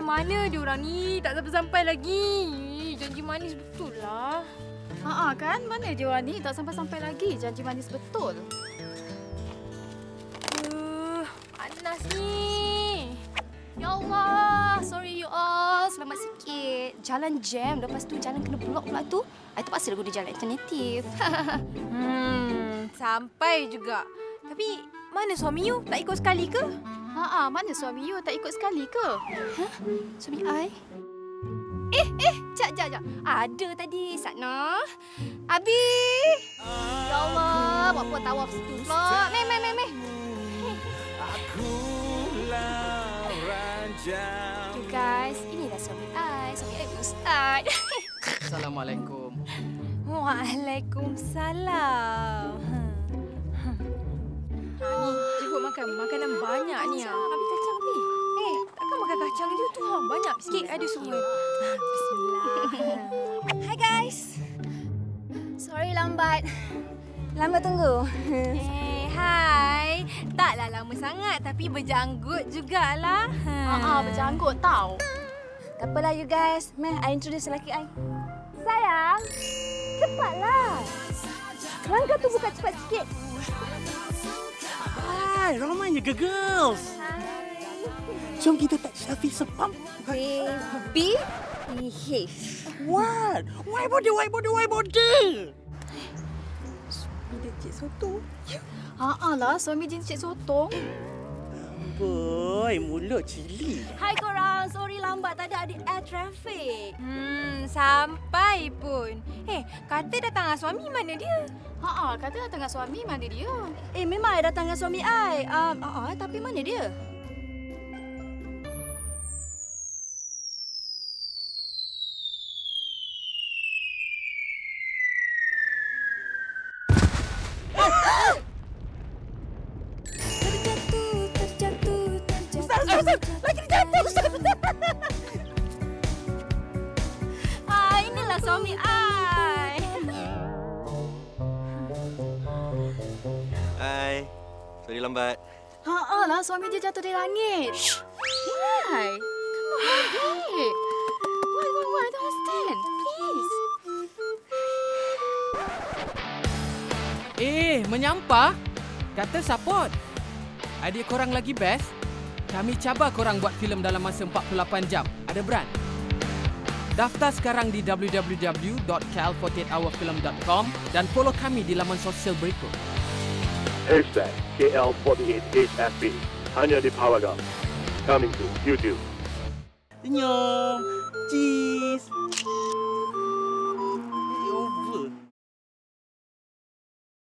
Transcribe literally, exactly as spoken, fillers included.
mana diorang ni? Tak sampai-sampai lagi. Janji manis betul lah. Haa kan? Mana diorang ni? Tak sampai-sampai lagi. Janji manis betul. Uh, panas ni. Ya Allah. Sorry you all. Selamat sikit. Jalan jam. Lepas tu jalan kena blok pula tu. I terpaksa guna jalan alternatif. hmm, sampai juga. Tapi mana suami you? Tak ikut sekali ke? Haa, mana suami you? Tak ikut sekali ke? Hah? Suami I? Eh, eh, jap, jap, jap. Ada tadi, Sakna. Abi! Ya Allah, buat apa tawaf situ pula? Meh, meh, meh, meh. You guys, inilah suami I. Suami I Ustaz. Assalamualaikum. Waalaikumsalam. Ha, ni, cuba makan. Makanan banyak ni. Abi kacang, Abi. Eh, takkan makan kacang dia tu. Ha, banyak sikit ada semua. Bismillah. Hi guys. Sorry lambat. Lambat tunggu. Eh, hai. Taklah lama sangat tapi berjanggut jugalah. Ha, Ah, berjanggut tau. Tak apalah you guys. Meh, I introduce lelaki I. Sayang, cepatlah. Langkah tu buka cepat sikit. Hai, ramainya ke girls? Jom kita tak selfie sepam. Baby, behave. What? Why body, why body, why body? Suami dia Cik Soto. Haa lah, suami jenis Cik Sotong. Boy, mulut cili. Hai korang, sorry lambat tadi ada air traffic. Hmm, sampai pun. Eh, kata datang dengan suami, mana dia? Haa, kata datang dengan suami, mana dia? Eh, memang I datang dengan suami I. Um, uh, uh, tapi mana dia? Terjatuh, terjatuh, terjatuh. Ustaz, Ustaz, Ustaz. Lagi dijatuh, Ustaz. Ah, inilah suami I. Hai. Sorry lambat. Haa lah, suami dia jatuh dari langit. Why? Come on, babe. Why, why, why? I don't understand. Please. Eh, menyampah? Kata support. Adik korang lagi best? Kami cabar korang buat filem dalam masa empat puluh lapan jam. Ada brand. Daftar sekarang di w w w dot k l empat lapan hour film dot com dan follow kami di laman sosial berikut. Hashtag K L empat lapan H F B. Hanya di Paragon. Coming to YouTube. Senyum. Cheese.